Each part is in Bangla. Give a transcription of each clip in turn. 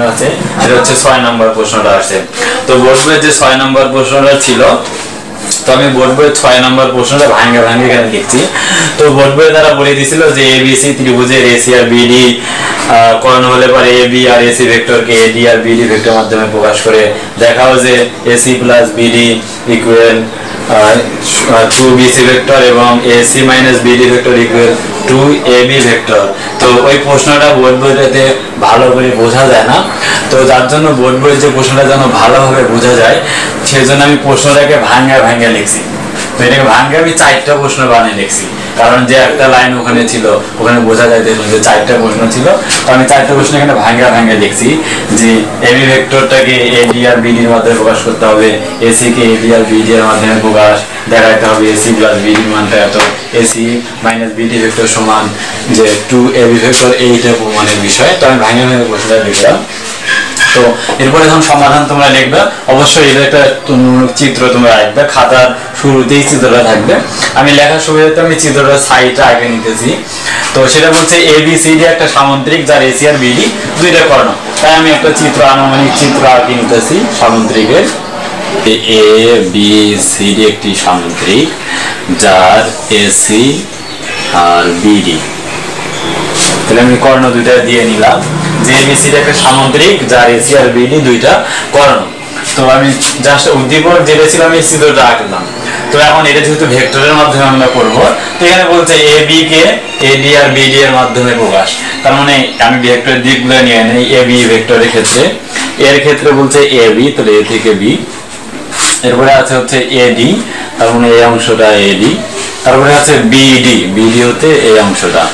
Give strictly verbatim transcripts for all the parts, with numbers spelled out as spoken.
আছে, এটা হচ্ছে ছয় নম্বর প্রশ্নটা আসছে। তো বোর্ড বইয়ের যে ছয় নম্বর প্রশ্নটা ছিল, তো আমি বোর্ড বইয়ের ছয় নম্বর প্রশ্নটা ভাঙ্গে ভাঙ্গে এখানে লিখছি। তো বোর্ড বইয়ে তারা বলে দিছিল যে এবিসি ত্রিভুজের এসি আর বিডি কর্ণ হলে পরে এ বি আর এসি ভেক্টরকে এডি আর বিডি ভেক্টর মাধ্যমে প্রকাশ করে দেখাও যে AC plus BD equal to BC vector এবং AC minus BD vector equal to AB vector. তো ওই প্রশ্নটা বোর্ড বইটাতে ভালো করে বোঝা যায় না, তো যার জন্য বোর্ড বইয়ের যে প্রশ্নটা যেন ভালোভাবে বোঝা যায় সেই জন্য আমি প্রশ্নটাকে ভাঙ্গা ভাঙ্গা লিখছি। তো এটাকে ভাঙ্গে আমি চারটা প্রশ্ন বানিয়ে লিখছি, কারণ যে একটা লাইন ওখানে ছিল ওখানে বোঝা যায় যে চারটা প্রশ্ন ছিল। তো আমি চারটা প্রশ্ন এখানে ভাঙ্গা ভাঙ্গা লিখছি যে এবি ভেক্টরটাকে এডি আর বিডির মাধ্যমে প্রকাশ করতে হবে, এসি কে এডি আর বিডি এর মাধ্যমে প্রকাশ দেখাতে হবে, এসি প্লাস বিডি মানটা এত, এসি মাইনাস বিডি ভেক্টর সমান যে টু এবি ভেক্টর, এইটা প্রমাণের বিষয়। তো আমি ভাঙ্গা ভাঙ্গা প্রশ্নটা লিখলাম। তো এরপরে যখন সমাধান তোমরা লিখবে অবশ্যই এটা একটা চিত্র তোমরা আঁকবে, খাতার শুরুতেই চিত্রটা থাকবে। আমি লেখার সুবিধাতে আমি চিত্রটা সাইডটা আগে নিতেছি। তো সেটা বলছে এ বি সি ডি একটা সামুদ্রিক যার এসি আর বিডি দুইটা কর্ণ, তাই আমি একটা চিত্র আনুমানিক চিত্র আঁকে নিতেছি সামুদ্রিকের। এ বি সি ডি একটি সামুদ্রিক যার এসি আর বিডি, তাহলে আমি কর্ণ দুইটা দিয়ে নিলাম যে এবিসি একটা সামুদ্রিক যার এসি আর বিডি দুইটা কর্ণ। তো আমি জাস্ট উদ্দীপক যেটা ছিল আমি চিত্রটা আঁকলাম। তো এখন এটা যেহেতু ভেক্টরের মাধ্যমে আমরা করব, তো এখানে বলছে A B K eddy R BD এর মাধ্যমে প্রকাশ, তার মানে আমি ভেক্টরের দিকগুলো নিয়ে নেই। এ বি ভেক্টরের ক্ষেত্রে, এর ক্ষেত্রে বলছে এ বি, তাহলে এ থেকে বি, এরপরে আছে হচ্ছে এডি, তার মানে এই অংশটা এডি, তারপরে আছে বিডি, বিডি হতে এই অংশটা।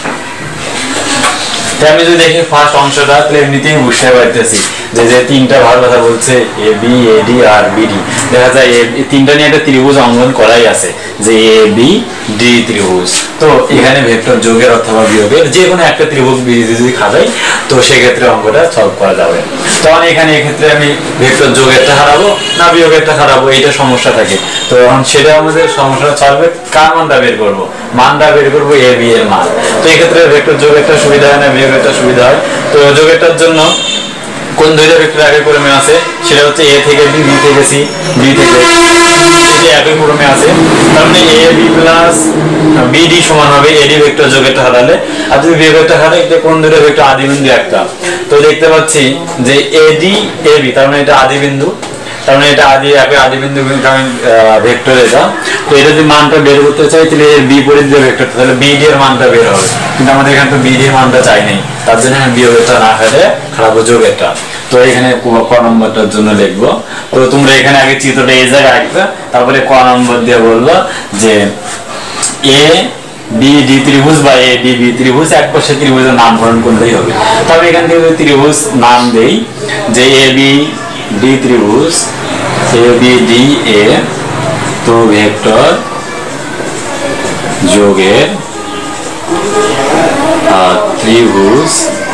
আমি যদি দেখি ফার্স্ট অংশটা, তাহলে এমনিতেই বুঝতে পারতেছি যে যে তিনটা ভাগ কথা বলছে A B eddy R BD, দেখা যায় এই তিনটা নিয়ে একটা ত্রিভুজ অঙ্কন করাই আছে যে এ বি ডি ত্রিভুজ। তো এখানে ভেক্টর যোগের অথবা বিয়োগের যে কোনো একটা ত্রিভুজ যদি খাটাই তো সেক্ষেত্রে অঙ্কটা সলভ করা যাবে। তখন এখানে এক্ষেত্রে আমি ভেক্টর যোগেরটা হারাবো না বিয়োগেরটা হারাবো, এইটা সমস্যা থাকে। তো এখন সেটা আমাদের সমস্যাটা সলভে কার মানটা বের করবো, মানটা বের করবো এ বি এর মান। তো এক্ষেত্রে ভেক্টর যোগেরটা সুবিধা হয় না বিয়োগেরটা সুবিধা হয়। তো যোগেরটার জন্য কোন দুইটা ভেক্টর একই ক্রমে আছে, সেটা হচ্ছে এ থেকে বি, বি থেকে সি, বি থেকে এটা একই ক্রমে আছে, তার মানে এ বি প্লাস বিডি সমান হবে এডি ভেক্টর যোগেরটা হারালে। আর যদি বিয়োগেরটা হারাই কোন দুইটা ভেক্টর আদি বিন্দু একটা, তো দেখতে পাচ্ছি যে এডি এ বি, তার মানে এটা আদি বিন্দু, তার মানে এটা আদি একই আদি বিন্দু ভেক্টর এটা। তো এটা যদি মানটা বের করতে চাই তাহলে এর বিপরীত যে ভেক্টর, তাহলে বিডি এর মানটা বের হবে, কিন্তু আমাদের এখানে তো বিডি এর মানটা চাই নাই, তার জন্য আমি বিয়োগেরটা না খাটে খারাপো যোগেরটা। তো এখানে ক নম্বরটার জন্য লিখবো। তো তোমরা এখানে আগে চিত্রটা এই জায়গায় রাখবে, তারপরে ক নম্বর দিয়ে বলবো যে এ বি ডি ত্রিভুজ বা এ ডি বি ত্রিভুজ এক পাশে ত্রিভুজের নামকরণ করলেই হবে। তবে এখান থেকে ত্রিভুজ নাম দেই যে এ বি ডি ত্রিভুজ, এ বি ডি এ, তো ভেক্টর যোগের ত্রিভুজ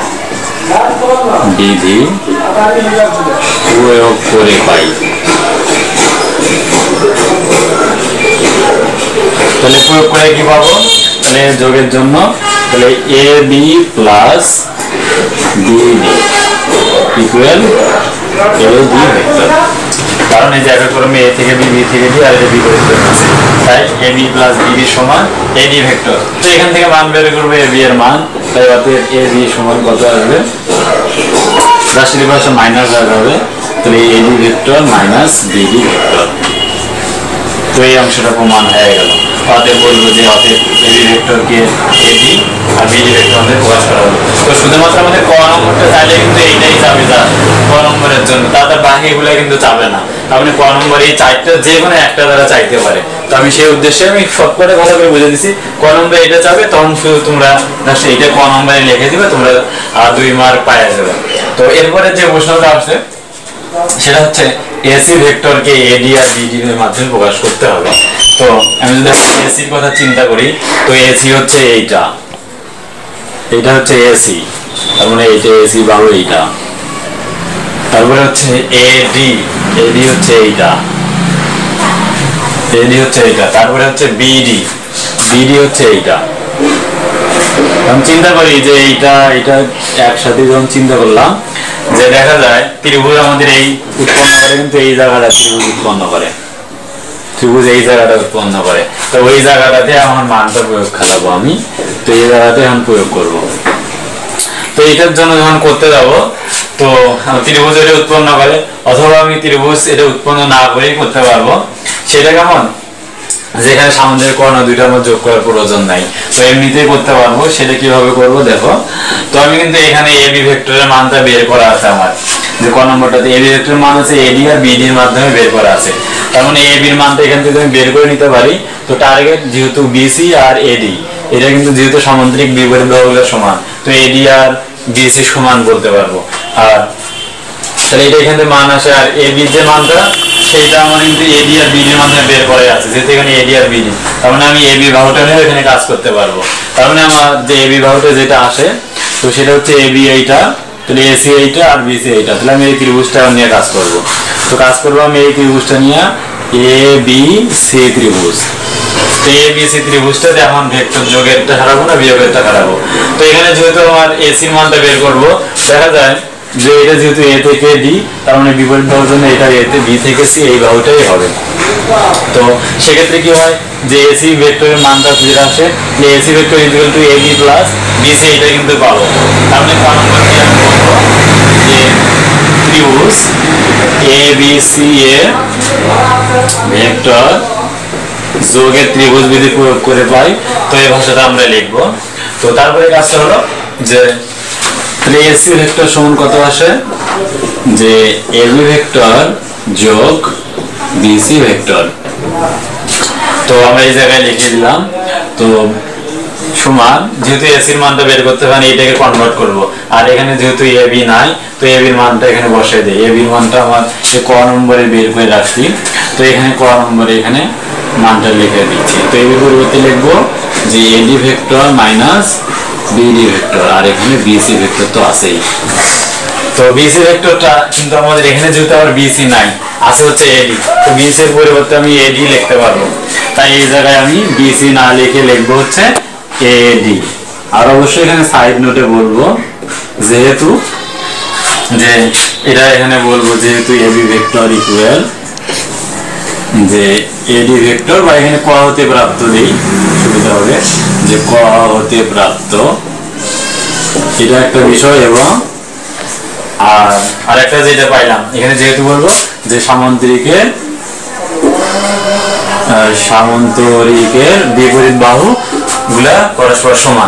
বিধি প্রয়োগ করে পাই। তাহলে প্রয়োগ করে কি পাবো, তাহলে যোগের জন্য তাহলে A B plus BD equal A D vector, কারণ এই যে একই ক্রমে এ থেকে বি, বি থেকে ডি, আর এটা বিপরীত আছে, তাই এ বি প্লাস বিডি সমান এ ডি ভেক্টর। তো এখান থেকে মান বের করবে এ বি এর মান, তাই অতএব এ বি সমান কত আসবে, রাশির পাশে মাইনাস হবে, তাহলে A D vector minus BD vector. তো এই অংশটা প্রমাণ হয়ে গেল। অতএব বলবো যে অতএব এ বি ভেক্টরকে এডি আর বিডি ভেক্টর আমাদের প্রকাশ করা হলো। তো শুধুমাত্র আমাদের ক নম্বরটা চাইলে কিন্তু এইটাই চাবে যা ক নম্বরের জন্য, তাদের বাকিগুলো কিন্তু চাবে না। আপনি ক নম্বর এই চারটা যে কোনো একটা দ্বারা চাইতে পারে। তো আমি সেই উদ্দেশ্যে আমি সবকটা ভালো করে বুঝে দিচ্ছি, ক নম্বর এটা চাবে তখন শুধু তোমরা এইটা ক নম্বরে লিখে দিবে, তোমরা আর দুই মার্ক পাওয়া যাবে। তো এরপরে যে প্রশ্নটা আসছে সেটা হচ্ছে এসি ভেক্টরকে এডি আর বিডি এর মাধ্যমে প্রকাশ করতে হবে। তো আমি যদি এসির কথা চিন্তা করি, তো এসি হচ্ছে এইটা, এইটা হচ্ছে এসি, তার মানে এইটা এসি বাহু এইটা, তারপরে হচ্ছে এডি, এডি হচ্ছে এইটা, এডি হচ্ছে এইটা, তারপরে হচ্ছে বিডি, বিডি হচ্ছে এইটা। আমি চিন্তা করি যে এইটা এটা একসাথে যখন চিন্তা করলাম যে দেখা যায় ত্রিভুজ আমাদের এই উৎপন্ন করে, কিন্তু এই জায়গাটা ত্রিভুজ উৎপন্ন করে, ত্রিভুজ এই জায়গাটা উৎপন্ন করে। তো ওই জায়গাটাতে আমার মানটা প্রয়োগ খেলাবো আমি, তো এই জায়গাতে এখন প্রয়োগ করব। তো এটার জন্য যখন করতে যাব, তো ত্রিভুজ এটা উৎপন্ন করে, অথবা আমি ত্রিভুজ এটা উৎপন্ন না করেই করতে পারবো। সেটা কেমন, যেখানে সামনের কর্ণ দুইটা আমার যোগ করার প্রয়োজন নাই, তো এমনিতেই করতে পারবো। সেটা কিভাবে করব দেখো। তো আমি কিন্তু এখানে এবি ভেক্টরের মানটা বের করা আছে আমার, যে ক নম্বরটাতে এবি ভেক্টরের মান আছে এডি আর বিডি এর মাধ্যমে বের করা আছে। তার মানে এবি এর মানটা এখান থেকে আমি বের করে নিতে পারি। তো টার্গেট যেহেতু বিসি আর এডি, এটা কিন্তু যেহেতু সামান্তরিক বিপরীত বাহুগুলোর সমান, তো এডি আর বিসি সমান বলতে পারবো। আর তাহলে এটা এখান থেকে মান আসে, আর এবি যে মানটা সেইটা আমার কিন্তু এডি আর বিডি এর মাধ্যমে বের করে আছে, যেহেতু এখানে এডি আর বিডি, তার মানে আমি এবি বাহুটা নিয়ে এখানে কাজ করতে পারবো। তার মানে আমার যে এবি বাহুটা যেটা আসে, তো সেটা হচ্ছে এবি এইটা, তাহলে এসি এইটা আর বিসি এইটা, তাহলে আমি এই ত্রিভুজটা নিয়ে কাজ করব। তো কাজ করবো আমি এই ত্রিভুজটা নিয়ে, এ বি সি ত্রিভুজ। তো এ বি সি ত্রিভুজটাতে এখন ভেক্টর যোগেরটা হারাবো না বিয়োগেরটা হারাবো। তো এখানে যেহেতু আমার এসির মানটা বের করবো, দেখা যায় যে এটা যেহেতু এ থেকে ডি, তার মানে বিপরীত বাহুর জন্য এটা এ তে, বি থেকে সি এই বাহুটাই হবে। তো সেক্ষেত্রে কি হয়, যে এসি ভেক্টরের মানটা যেটা আসে, যে AC vector equal to AB plus BC, এটা কিন্তু পাবো। তার মানে ক নম্বর কি আমি বলবো, যে ত্রিভুজ এ বি সি এর ভেক্টর যোগের ত্রিভুজ বিধি প্রয়োগ করে পাই। তো এই ভাষাটা আমরা লিখবো। তো তারপরে কাজটা হলো যে এসি ভেক্টর সমান কত আসে, যে এবি ভেক্টর যোগ বিসি ভেক্টর। তো আমরা এই জায়গায় লিখে দিলাম। তো সমান, যেহেতু এসির মানটা বের করতে পারি, এটাকে কনভার্ট করব। আর এখানে যেহেতু এবি নাই, তো এবির মানটা এখানে বসিয়ে দেই। এবির মানটা আমার ক নম্বরে বের করে রাখছি, তো এখানে ক নম্বরে এখানে মানটা লিখে দিচ্ছি। তো এবির পরিবর্তে লিখবো যে AD vector minus BD vector, আর এখানে বিসি ভেক্টর তো আছেই। তো বিসি ভেক্টরটা কিন্তু আমাদের এখানে যেহেতু আবার বিসি নাই, আছে হচ্ছে এডি, তো বিসি এর পরিবর্তে আমি এডি লিখতে পারবো। তাই এই জায়গায় আমি বিসি না লিখে লিখবো হচ্ছে এডি। আর অবশ্যই এখানে সাইড নোটে বলবো, যেহেতু যে এটা এখানে বলবো যেহেতু এবি ভেক্টর ইকুয়াল, যে এডি ভেক্টর, বা এখানে ক হতে প্রাপ্ত দেই, সুবিধা হবে, যে ক হতে প্রাপ্ত, এটা একটা বিষয়। এবং আর আরেকটা যেটা পাইলাম এখানে, যেহেতু বলবো যে সামান্তরিকের সামান্তরিকের বিপরীত বাহু গুলা পরস্পর সমান।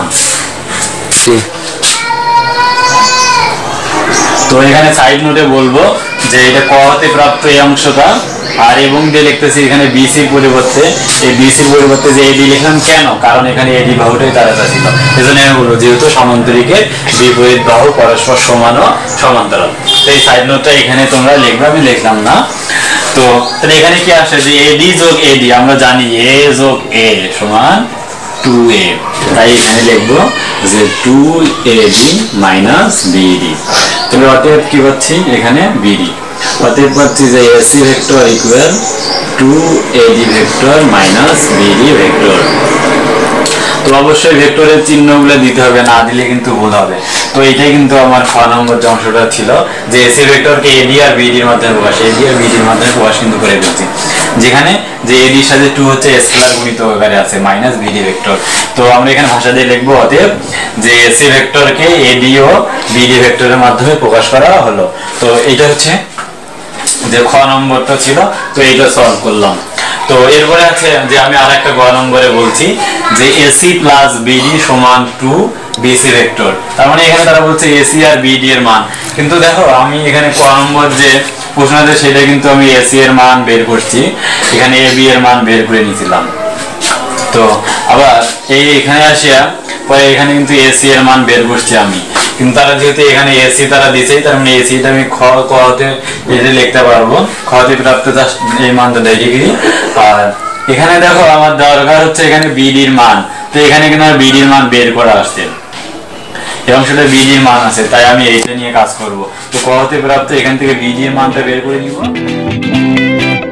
তো এখানে সাইড নোটে বলবো যে এটা ক হতে প্রাপ্ত এই অংশটা, আর এবং দিয়ে লিখতেছি এখানে বিসির পরিবর্তে, এই বিসির পরিবর্তে যে এডি লিখলাম কেন, কারণ এখানে এডি বাহুটাই তারাটা ছিল, এজন্য আমি বলবো যেহেতু সামান্তরিকের বিপরীত বাহু পরস্পর সমান ও সমান্তরাল। তো এই সাইড নোটটা এখানে তোমরা লিখবে, আমি লিখলাম না। তো তাহলে এখানে কি আসে, যে এডি যোগ এডি, আমরা জানি এ যোগ এ সমান টু এ, তাই এখানে লিখবো যে টু এডি মাইনাস বিডি। তাহলে অতএব কি পাচ্ছি এখানে বিডি, অতএব পাচ্ছি যে AC vector equal to AD vector minus BD vector. তো অবশ্যই ভেক্টরের চিহ্নগুলো দিতে হবে, না দিলে কিন্তু ভুল হবে। তো এটাই কিন্তু আমার খ নম্বর যে অংশটা ছিল, যে এসি ভেক্টরকে এডি আর বিডির মাধ্যমে প্রকাশ, এডি আর বিডির মাধ্যমে প্রকাশ কিন্তু করে ফেলছি, যেখানে যে এডির সাথে টু হচ্ছে স্কেলার গুণিত আকারে আছে মাইনাস বিডি ভেক্টর। তো আমরা এখানে ভাষা দিয়ে লিখবো অতএব যে এসি ভেক্টরকে এডি ও বিডি ভেক্টরের মাধ্যমে প্রকাশ করা হলো। তো এটা হচ্ছে যে খ নম্বরটা ছিল, তো এইটা সলভ করলাম। তো এরপরে আছে যে আমি আর একটা গ নম্বরে বলছি যে এসি প্লাস বিডি সমান টু বিসি ভেক্টর। তার মানে এখানে তারা বলছে এসি আর বিডি এর মান, কিন্তু দেখো আমি এখানে ক নম্বর যে প্রশ্ন আছে সেটা কিন্তু আমি এসি এর মান বের করছি, এখানে এ বি এর মান বের করে নিয়েছিলাম। তো আবার এই এখানে আসিয়া পরে এখানে কিন্তু এসি এর মান বের করছি আমি, কিন্তু তারা যেহেতু এখানে এসি তারা দিছেই, তার মানে এসিটা আমি খ ক হতে এটা লিখতে পারবো, খ হতে প্রাপ্ত এই মানটা দেখে গিয়ে। আর এখানে দেখো আমার দরকার হচ্ছে এখানে বিডির মান, তো এখানে কিন্তু আমার বিডির মান বের করা আসছে, এবং সেটা বিডির মান আছে, তাই আমি এইটা নিয়ে কাজ করব। তো ক হতে প্রাপ্ত এখান থেকে বিডির মানটা বের করে নিব।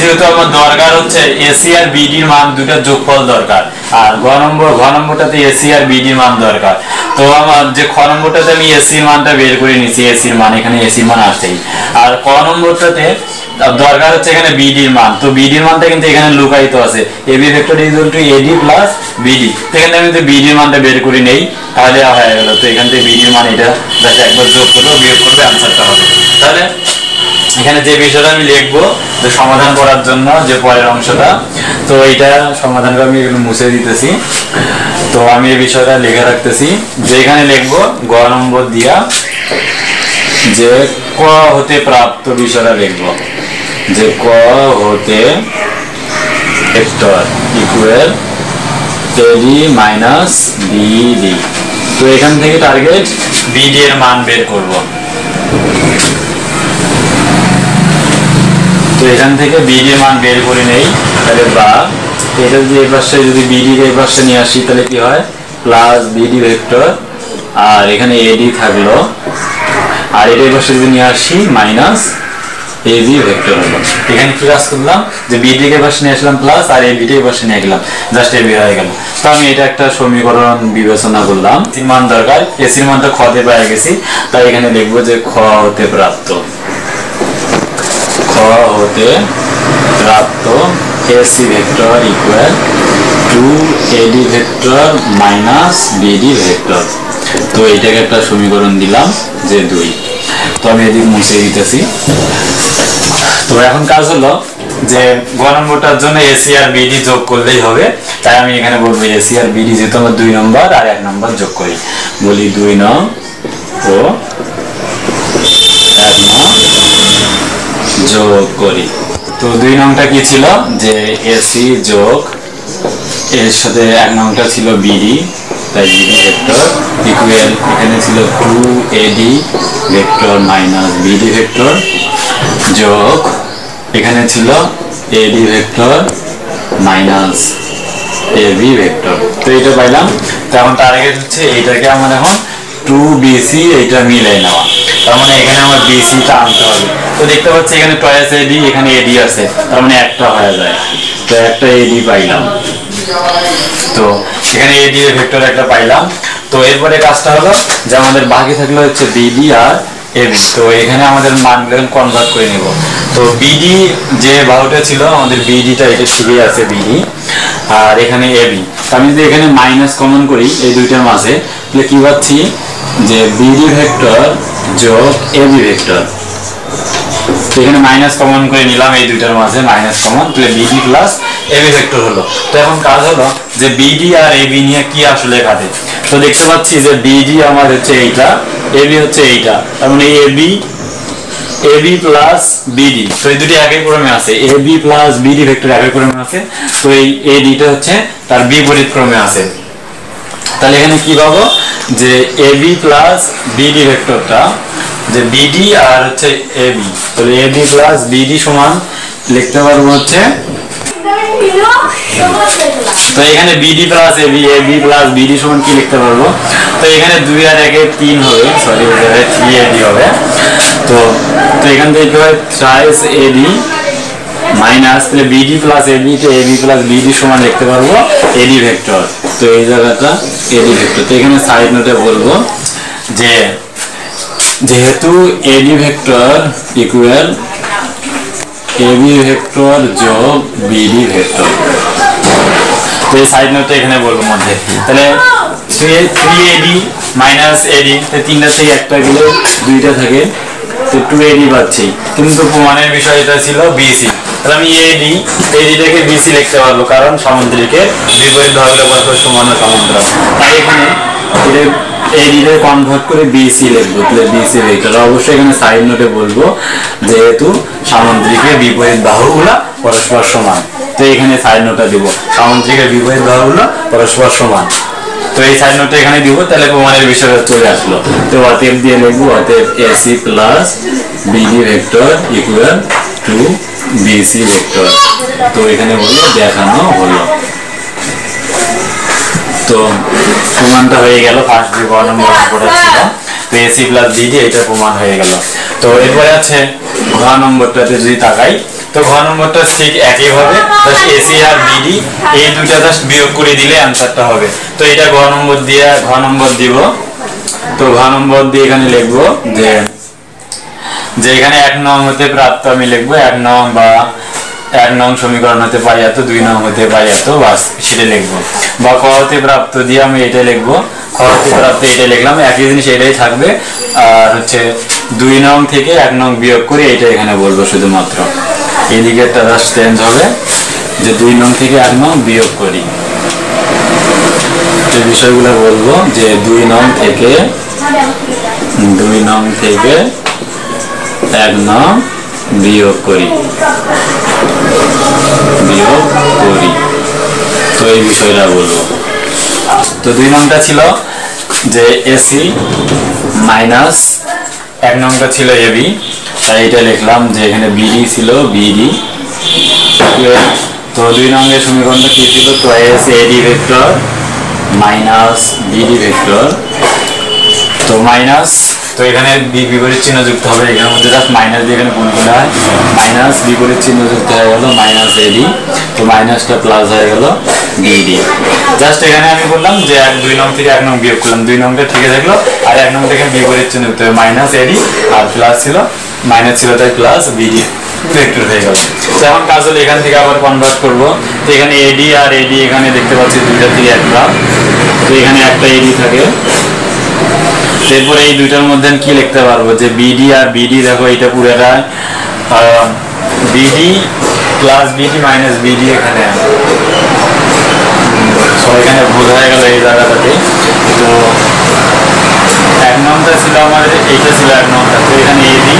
যেহেতু আমার দরকার হচ্ছে এসি আর বিডির মান দুটো যোগফল দরকার, আর ঘ নম্বর ঘ নম্বরটাতে এসি আর বিডির মান দরকার। তো আমার যে খ নম্বরটাতে আমি এসির মানটা বের করে নিছি, এসির মান এখানে এসির মান আসছেই, আর ক নম্বরটাতে দরকার হচ্ছে এখানে বিডির মান। তো বিডির মানটা কিন্তু এখানে লুকায়িত আছে, AB vector equal to AD plus BD. তো এখানে আমি যদি বিডির মানটা বের করে নেই তাহলে হয়ে গেল। তো এখান থেকে বিডির মান এটা জাস্ট একবার যোগ করবো, বিয়োগ করবে, আনসারটা হবে। তাহলে এখানে যে বিষয়টা আমি লিখবো যে সমাধান করার জন্য যে পরের অংশটা, তো এটা সমাধান করে আমি এগুলো মুছে দিতেছি। তো আমি এই বিষয়টা লিখে রাখতেছি যে এখানে লিখবো গ নম্বর দিয়া যে ক হতে প্রাপ্ত বিষয়টা লিখবো, যে ক হতে vector equal AD minus BD. তো এখান থেকে টার্গেট বিডি এর মান বের করব। তো এখান থেকে বিডি এর মান বের করে নেই, তাহলে বা এটা যদি এই পাশে যদি বিডি এই পাশে নিয়ে আসি তাহলে কি হয়, প্লাস বিডি ভেক্টর, আর এখানে এডি থাকলো, আর এটা এই পাশে যদি নিয়ে আসি মাইনাস এবি ভেক্টর হলো। এখানে কি কাজ করলাম যে বিডি কে পাশে নিয়ে আসলাম প্লাস, আর এবি কে পাশে নিয়ে গেলাম, জাস্ট এবি হয়ে গেল। তো আমি এটা একটা সমীকরণ বিবেচনা করলাম, এসির মান দরকার, এসির মানটা খ তে পেয়ে গেছি, তাই এখানে লিখবো যে খ হতে প্রাপ্ত, খ হতে প্রাপ্ত AC vector equal to AD vector minus BD vector. তো এইটাকে একটা সমীকরণ দিলাম যে দুই। তো আমি এদিক মুছে দিতেছি। তো এখন কাজ হলো যে গ নম্বরটার জন্য এসি আর বিডি যোগ করলেই হবে, তাই আমি এখানে বলবো এসি আর বিডি যেহেতু আমার দুই নম্বর আর এক নম্বর যোগ করি, বলি দুই নং ও এক নং যোগ করি। তো দুই নংটা কি ছিল যে এসি যোগ এর সাথে এক নংটা ছিল বিডি, তাই বিডি ভেক্টর ইকুয়াল এখানে ছিল to AD vector minus BD vector যোগ এখানে ছিল AD vector minus AB vector. তো এটা পাইলাম। তো এখন টার্গেট হচ্ছে এইটাকে আমার এখন টু বিসি এইটা মিলাই নেওয়া, তার মানে এখানে আমার বিসিটা আনতে হবে। তো দেখতে পাচ্ছি এখানে টয়েস এডি, এখানে এডি আছে, তার মানে একটা হয়ে যায়। তো একটা এডি পাইলাম, তো এখানে এডি এর ভেক্টর একটা পাইলাম। তো এরপরে কাজটা হলো যে আমাদের বাকি থাকলো হচ্ছে বিডি আর এবি। তো এখানে আমাদের মানগুলো কনভার্ট করে নিব। তো বিডি যে বাহুটা ছিল আমাদের বিডিটা এটা ঠিকই আছে বিডি, আর এখানে এবি। আমি যদি এখানে মাইনাস কমন করি এই দুইটার মাঝে, তাহলে কি পাচ্ছি যে বিডি ভেক্টর যোগ এবি ভেক্টর। তো এখানে মাইনাস কমন করে নিলাম এই দুইটার মাঝে, মাইনাস কমন, তাহলে বিডি প্লাস এবি ভেক্টর হলো। তো এখন কাজ হলো যে বিডি আর এবি নিয়ে কি আসলে কাটে। তো দেখতে পাচ্ছি যে বিডি আমার হচ্ছে এইটা, এবি হচ্ছে এইটা, তার মানে এবি এবি প্লাস বিডি। তো এই দুটি একই ক্রমে আছে, এবি প্লাস বিডি ভেক্টর একই ক্রমে আছে। তো এই এডিটা হচ্ছে তার বিপরীত ক্রমে আছে। তাহলে এখানে কি পাবো যে এবি প্লাস বিডি ভেক্টরটা, যে বিডি আর হচ্ছে এবি, তাহলে এবি প্লাস বিডি সমান লিখতে পারবো হচ্ছে, তো এখানে BD plus AB, AB plus BD সমান কি লিখতে পারবো, তো এখানে দুই আর একে তিন হবে, সরি থ্রি এডি হবে। তো তো এখান থেকে কি হয় থ্রাইস এডি মাইনাস, তাহলে বিডি প্লাস এবি, তো এবি প্লাস বিডি সমান লিখতে পারবো এডি ভেক্টর। তো এই জায়গাটা এডি ভেক্টর। তো এখানে সাইড নোটে বলবো যে যেহেতু AD vector equal AB vector যোগ বিডি ভেক্টর, তো এই সাইড নোটে এখানে বলবো মধ্যে, তাহলে থ্রি এডি মাইনাস এডি, তিনটা থেকে একটা গেলে দুইটা থাকে, তো টু এডি পাচ্ছি। কিন্তু প্রমাণের বিষয় এটা ছিল বিসি, তাহলে আমি এডি এডিটাকে বিসি লিখতে পারবো, কারণ সামুদ্রিকের বিপরীত ধরলে পরস্পর সমান ও সমান্তরাল। তাই এখানে এডিটা কনভার্ট করে বিসি লিখবো, তাহলে বিসি ভেক্টর। অবশ্যই এখানে সাইড নোটে বলবো যেহেতু সামুদ্রিকের বিপরীত বাহুগুলা পরস্পর সমান, তো এখানে সাইড নোটটা দিব সামুদ্রিকের বিপরীত বাহুগুলো পরস্পর সমান। তো এই সাইড নোটটা এখানে দিব, তাহলে প্রমাণের বিষয়টা চলে আসলো। তো অতএব দিয়ে লিখবো অতএব AC plus BD vector equal to BC vector. তো এখানে বললো দেখানো হলো। তো প্রমাণটা হয়ে গেল, ফার্স্ট যে গ নম্বর অঙ্কটা ছিল, তো এসি প্লাস বিডি এটা প্রমাণ হয়ে গেল। তো এরপরে আছে ঘ নম্বরটাতে যদি তাকাই, তো ঘ নম্বরটা ঠিক একই ভাবে জাস্ট এসি আর বিডি এই দুইটা জাস্ট বিয়োগ করে দিলে অ্যানসারটা হবে। তো এটা ঘ নম্বর দিয়ে ঘ নম্বর দিব। তো ঘ নম্বর দিয়ে এখানে লিখবো যে যে এখানে এক নং হতে প্রাপ্ত আমি লিখবো এক নং বা এক নং সমীকরণ হতে পাই এত, দুই নং হতে পাই এত, বাস সেটা লিখবো। বা ক হতে প্রাপ্ত দিয়ে আমি এটা লিখবো, খ হতে প্রাপ্ত এটা লিখলাম, একই জিনিস এটাই থাকবে। আর হচ্ছে দুই নং থেকে এক নং বিয়োগ করে এটা এখানে বলবো শুধুমাত্র। এদিকে একটা জাস্ট চেঞ্জ হবে যে দুই নং থেকে এক নং বিয়োগ করি, এই বিষয়গুলো বলবো যে দুই নং থেকে দুই নং থেকে এক নং বিয়োগ করি বিয়োগ করি তো এই বিষয়টা বলবো। তো দুই নংটা ছিল যে এসি মাইনাস এক নংটা ছিল এবি, তাই এটা লিখলাম যে এখানে বিডি ছিল বিডি। তো দুই নম্বরের সমীকরণটা কি ছিল, তো এস AD vector minus BD vector. তো মাইনাস, তো এখানে বিপরীত চিহ্ন যুক্ত হবে, এখানের মধ্যে জাস্ট মাইনাস দিয়ে এখানে গুণ করা হয়, মাইনাস বিপরীত চিহ্ন যুক্ত হয়ে গেল মাইনাস এডি, তো মাইনাসটা প্লাস হয়ে গেল বিডি। জাস্ট এখানে আমি বললাম যে এক দুই নং থেকে এক নং বিয়োগ করলাম, দুই নংটা ঠিক থাকলো আর এক নং থেকে বিপরীত চিহ্ন যুক্ত হবে মাইনাস এডি আর প্লাস ছিল মাইনাস ছিল তাই প্লাস বিডি ভেক্টর হয়ে গেল। তো এখন কাজ হলো এখান থেকে আবার কনভার্ট করব। তো এখানে এডি আর এডি এখানে দেখতে পাচ্ছি দুইটা থেকে একটা, তো এখানে একটা এডি থাকে। এরপরে এই দুইটার মধ্যে কি লিখতে পারবো যে বিডি আর বিডি, দেখো এটা পুরোটা BD plus BD minus BD, এখানে সো এখানে ভুল হয়ে গেল এই জায়গাটাতে। তো এক নম্বরটা ছিল আমার এইটা ছিল এক নম্বরটা, তো এখানে AD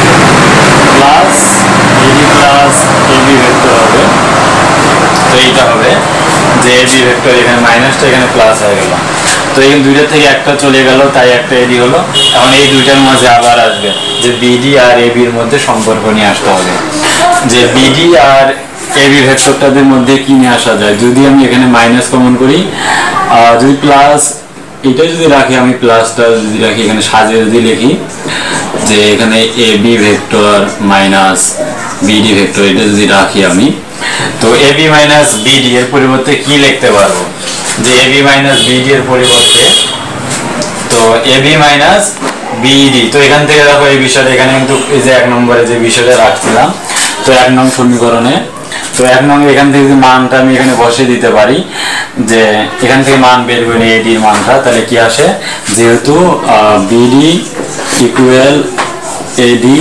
plus AD plus AB vector হবে। তো এইটা হবে যে এবি ভেক্টর এখানে মাইনাসটা এখানে প্লাস হয়ে গেল। তো এই দুইটা থেকে একটা চলে গেল তাই একটা এডি হলো। এখন এই দুইটার মাঝে আবার আসবে যে বিডি আর এবির মধ্যে সম্পর্ক নিয়ে আসতে হবে, যে বিডি আর এবি ভেক্টরটাদের মধ্যে কি নিয়ে আসা যায়। যদি আমি এখানে মাইনাস কমন করি, যদি প্লাস এটা যদি রাখি, আমি প্লাসটা যদি রাখি এখানে সাজিয়ে যদি লিখি যে এখানে AB vector minus BD vector, এটা যদি রাখি আমি, তো এবি মাইনাস বিডি এর পরিবর্তে কি লিখতে পারবো যে এবি মাইনাস বিডি এর পরিবর্তে, তো এবি মাইনাস বিডি। তো এখান থেকে দেখো এই বিষয়টা এখানে কিন্তু এই যে এক নম্বরে যে বিষয়টা রাখছিলাম, তো এক নং সমীকরণে, তো এক নং এখান থেকে যে মানটা আমি এখানে বসে দিতে পারি যে এখান থেকে মান বের করে এডির মানটা, তাহলে কি আসে যেহেতু BD equal AD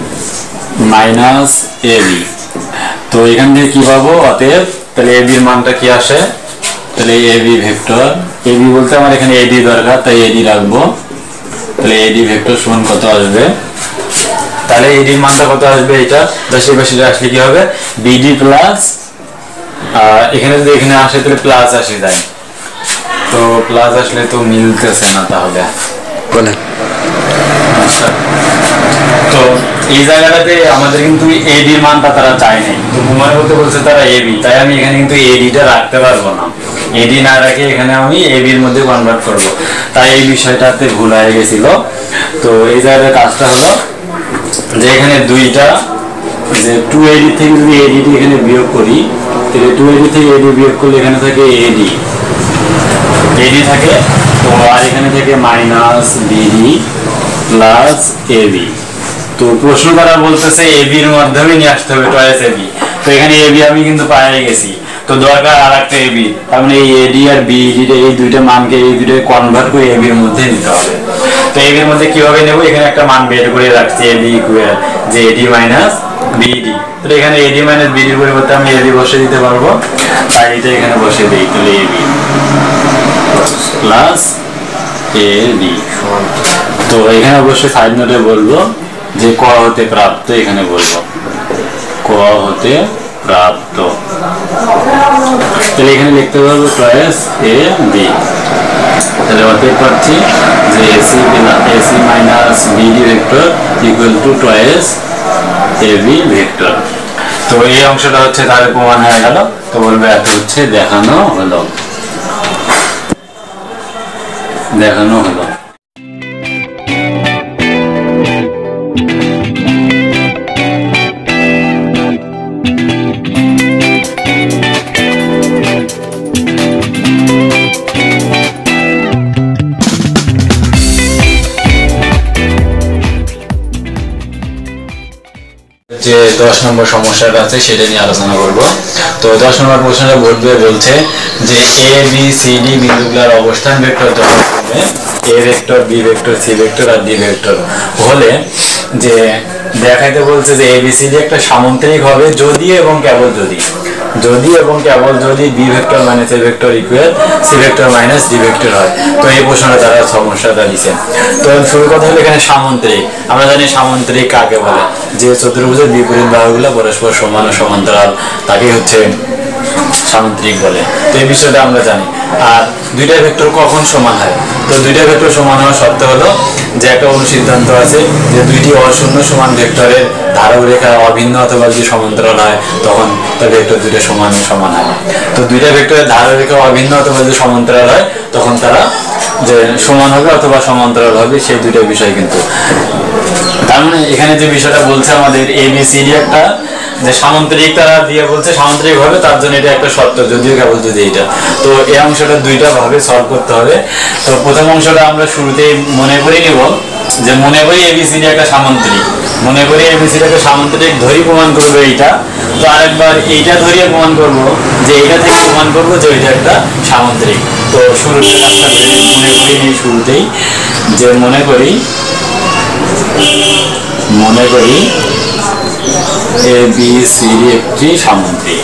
minus AB, তো এখান থেকে কি পাবো অতএব তাহলে এবির মানটা কি আসে, তাহলে এবি ভেক্টর, এবি বলতে আমার এখানে এডি দরকার তাই এডি রাখবো, তাহলে এডি ভেক্টর সমান কত আসবে, তাহলে এডির মানটা কত আসবে, এটা দশ পাশে আসলে কি হবে বিডি প্লাস এখানে যদি এখানে আসে তাহলে প্লাস আসে যায়, তো প্লাস আসলে তো মিলতেছে না, তাহলে বলেন। আচ্ছা, তো এই জায়গাটাতে আমাদের কিন্তু এডির মানটা তারা চায় নাই, তো মনে করতে বলছে তারা এবি, তাই আমি এখানে কিন্তু এডিটা রাখতে পারবো না, এডি না রাখে এখানে আমি এবির মধ্যে কনভার্ট করব, তাই এই বিষয়টাতে ভুল হয়ে গেছিল। তো এই জায়গায় কাজটা হলো যে এখানে দুইটা যে টু এডি থেকে যদি এডি এখানে বিয়োগ করি, তাহলে টু এডি থেকে এডি বিয়োগ করলে এখানে থাকে এডি এডি থাকে, তো আর এখানে থেকে মাইনাস বিডি প্লাস এবি। তো প্রশ্ন তারা বলতেছে এবির মাধ্যমে নিয়ে আসতে হবে টয়েস এবি, তো এখানে এবি আমি কিন্তু পাই গেছি, তো দরকার আর একটা এবি, তার মানে এই এডি আর বিডি এই দুইটা মানকে এই দুইটা কনভার্ট করে এবির মধ্যে নিতে হবে। তো এবির মধ্যে কিভাবে নেব, এখানে একটা মান বের করে রাখছি এবি ইকুয়াল যে এডি মাইনাস বিডি, তো এখানে এডি মাইনাস বিডির পরিবর্তে আমি এবি বসে দিতে পারবো, তাই এটা এখানে বসে দিই, তাহলে এবি প্লাস এবি। তো এখানে অবশ্যই সাইড নোটে বলবো যে ক হতে প্রাপ্ত, এখানে বলবো ক হতে প্রাপ্ত, তাহলে এখানে লিখতে পারবো টয়েস এ বি, তাহলে অতএব পাচ্ছি যে AC AC minus BD vector equal to twice AB vector. তো এই অংশটা হচ্ছে তাহলে প্রমাণ হয়ে গেল, তো বলবে এত হচ্ছে দেখানো হলো দেখানো হলো দশ নম্বর সমস্যাটা আছে সেটা নিয়ে আলোচনা করব। তো দশ নম্বর প্রশ্নটা বোর্ড বইয়ে বলছে যে এ বি সি ডি বিন্দুগুলোর অবস্থান ভেক্টর যখন হবে A vector, B vector, C vector আর ডি ভেক্টর হলে যে দেখাইতে বলছে যে এ বি সি ডি একটা সামান্তরিক হবে যদি এবং কেবল যদি যদি এবং কেবল যদি B vector minus A vector equal C vector minus D vector হয়। তো এই প্রশ্নটা তারা সমস্যাটা দিচ্ছে। তো শুরু কথা হলো এখানে সামান্তরিক। আমরা জানি সামান্তরিক কাকে বলে, যে চতুর্ভুজের বিপরীত বাহুগুলো পরস্পর সমান ও সমান্তরাল তাকে হচ্ছে সামান্তরিক বলে। তো এই বিষয়টা আমরা জানি। আর দুইটা ভেক্টর কখন সমান হয়? তো দুইটা ভেক্টর সমান হওয়ার শর্ত হলো যে একটা অনুসিদ্ধান্ত আছে যে দুইটি অশূন্য সমান ভেক্টরের ধারক রেখা অভিন্ন অথবা যদি সমান্তরাল হয় তখন তার ভেক্টর দুইটা সমান সমান হয়। তো দুইটা ভেক্টরের ধারক রেখা অভিন্ন অথবা যদি সমান্তরাল হয় তখন তারা যে সমান হবে অথবা সমান্তরাল হবে, সেই দুইটা বিষয় কিন্তু। তার মানে এখানে যে বিষয়টা বলছে আমাদের এ বি সি ডি একটা যে সামান্তরিক তারা দিয়ে বলছে সামান্তরিক হবে, তার জন্য এটা একটা শর্ত যদিও কেবল যদি এটা। তো এই অংশটা দুইটা ভাবে সলভ করতে হবে। তো প্রথম অংশটা আমরা শুরুতেই মনে করে নিব যে মনে করি এবিসিডি একটা সামান্তরিক, মনে করি এবিসিডি একটা সামান্তরিক ধরি প্রমাণ করবো এইটা। তো আরেকবার এইটা ধরিয়ে প্রমাণ করব যে এইটা থেকে প্রমাণ করব যে এটা একটা সামান্তরিক। তো শুরুতে কাজটা মনে করি নেই শুরুতেই যে মনে করি মনে করি এ বি সি ডি একটি সামান্তরিক।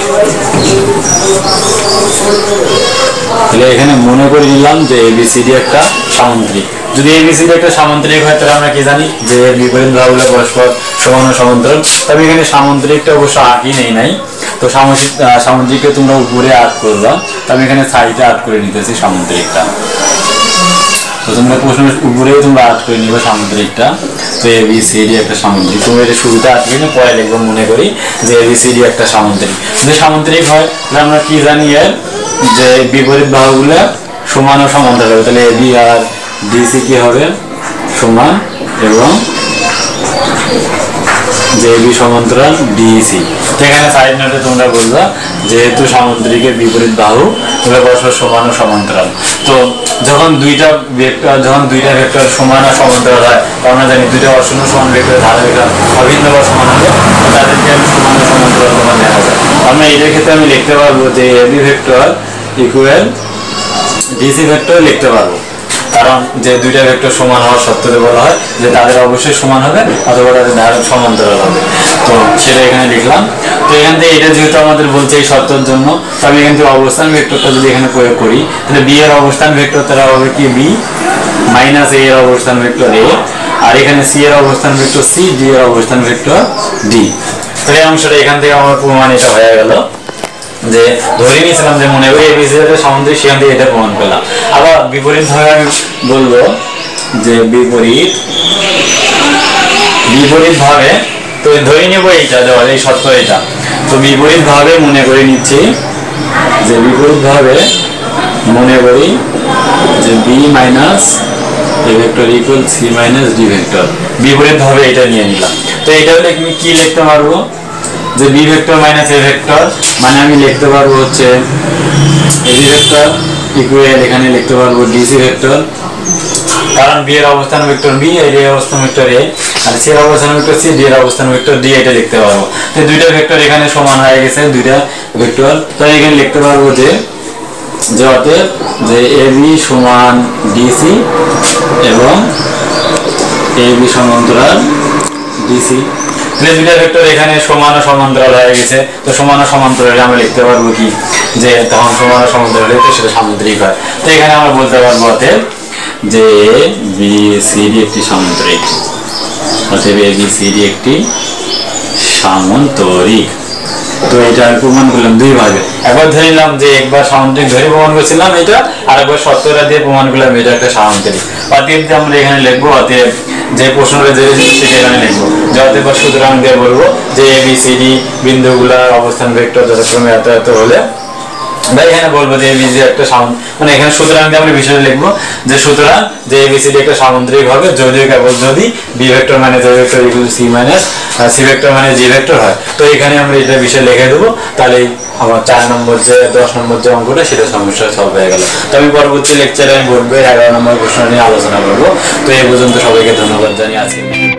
তাহলে এখানে মনে করে নিলাম যে এ বি সি ডি একটা সামান্তরিক। যদি এ বি সি ডি একটা সামান্তরিক হয় তাহলে আমরা কি জানি যে বিপরীত বাহুগুলো পরস্পর সমান ও সমান্তরাল। তবে এখানে সামান্তরিকটা অবশ্য আঁকি নেই নাই। তো সামান্তরিককে তোমরা উপরে আট করবা, তবে এখানে সাইডে আট করে নিতেছি সামান্তরিকটা। তো তোমরা প্রশ্নের উপরেই তোমরা আট করে নিবে সামান্তরিকটা। তো এ বি সি ডি একটা সামান্তরিক, তুমি এটা শুরুতে আট করে নিয়ে পরে লিখবো মনে করি যে এ বি সি ডি একটা সামান্তরিক। যদি সামান্তরিক হয় তাহলে আমরা কি জানি এর যে বিপরীত বাহুগুলো সমান ও সমান্তরাল হবে। তাহলে এ বি আর ডিসি কি হবে সমান, এবং যে বি সমান্তরাল ডিসি। তো এখানে সাইড নোটে তোমরা বলবা যেহেতু সামান্তরিকের বিপরীত বাহু তোমরা পরস্পর সমান ও সমান্তরাল। তো যখন দুইটা ভেক্টর যখন দুইটা ভেক্টর সমান আর সমান্তরাল হয় আমরা জানি দুইটা অশূন্য সমান ভেক্টরের ধারা রেখা অভিন্ন বা সমান হলে তাদেরকে আমি সমান ও সমান্তরাল তোমার দেখা যায়। আমরা এটার ক্ষেত্রে আমি লিখতে পারবো যে A B vector equal DC vector লিখতে পারবো, কারণ যে দুইটা ভেক্টর সমান হওয়ার সত্ত্বেও বলা হয় যে তাদের অবশ্যই সমান হবে অথবা তাদের ধারক সমান্তরাল হবে। তো সেটা এখানে লিখলাম। তো এখান থেকে এটা যেহেতু আমাদের বলছে এই শর্তের জন্য, তো আমি এখান থেকে অবস্থান ভেক্টরটা যদি এখানে প্রয়োগ করি তাহলে বি এর অবস্থান ভেক্টর তারা হবে কি বি মাইনাস এ এর অবস্থান ভেক্টর এ, আর এখানে সি এর অবস্থান ভেক্টর সি, ডি এর অবস্থান ভেক্টর ডি। তো এই অংশটা এখান থেকে আমার প্রমাণ এটা হয়ে গেল যে ধরে নিয়েছিলাম যে মনে করি এবিসিডি সামান্তরিক, সেখান থেকে এটা প্রমাণ পেলাম। আবার বিপরীত ভাবে আমি বলবো যে বিপরীত বিপরীত ভাবে তো ধরে নেব এইটা দেওয়া এই শর্ত এটা। তো বিপরীত ভাবে মনে করে নিচ্ছি যে বিপরীত ভাবে মনে করি যে B minus A vector equal C minus D vector. বিপরীত ভাবে এটা নিয়ে নিলাম। তো এটা হলে আমি কি লিখতে পারবো যে B vector minus A vector, মানে আমি লিখতে পারবো হচ্ছে এ বি ভেক্টর ইকুয়াল এখানে লিখতে পারবো ডিসি ভেক্টর, কারণ বি এর অবস্থান ভেক্টর বি, এর অবস্থান ভেক্টর এ, আর সি এর অবস্থান ভেক্টর সি, ডি এর অবস্থান ভেক্টর ডি, এটা লিখতে পারবো। তো দুইটা ভেক্টর এখানে সমান হয়ে গেছে দুইটা ভেক্টর। তো এখানে লিখতে পারবো যে যে অতএব যে এ বি সমান ডিসি এবং এ বি সমান্তরাল ডিসি। দুইটা ভেক্টর এখানে সমান ও সমান্তরাল হয়ে গেছে। তো সমান ও সমান্তরালে আমরা লিখতে পারবো কি যে তখন সমান ও সমান্তরাল হলে সেটা সামান্তরিক হয়। তো এখানে আমরা বলতে পারবো অতএব যে এ বি সি ডি একটি সামান্তরিক, অতএব এ বি সি ডি একটি সামান্তরিক। তো এটা আমি প্রমাণ করলাম দুই ভাগে, একবার ধরে নিলাম যে একবার সামান্তরিক ধরে প্রমাণ করছিলাম এটা, আর একবার শর্তটা দিয়ে প্রমাণ করলাম এটা একটা সামান্তরিক। অতএব যে আমরা এখানে লিখবো অতএব যে প্রশ্নটা যে সেটা এখানে লিখবো যে অতএব সুতরাং দিয়ে বলবো যে এ বি সি ডি বিন্দুগুলার অবস্থান ভেক্টর যথাক্রমে এত এত হলে বা এখানে বলবো যে এবিসি একটা মানে এখানে সুতরাং দিয়ে আমরা বিষয় লিখবো যে সুতরাং যে এবিসিডি একটা সামান্তরিক হবে যদিও কেবল যদি বি ভেক্টর মানে J vector equal C minus C vector মানে জি ভেক্টর হয়। তো এখানে আমরা এটা বিষয় লিখে দেবো, তাহলে আমার চার নম্বর যে দশ নম্বর যে অঙ্কটা সেটা সমস্যা সলভ হয়ে গেল। তো আমি পরবর্তী লেকচারে আমি বোর্ড বইয়ের এগারো নম্বর প্রশ্ন নিয়ে আলোচনা করবো। তো এই পর্যন্ত সবাইকে ধন্যবাদ জানিয়ে আছি।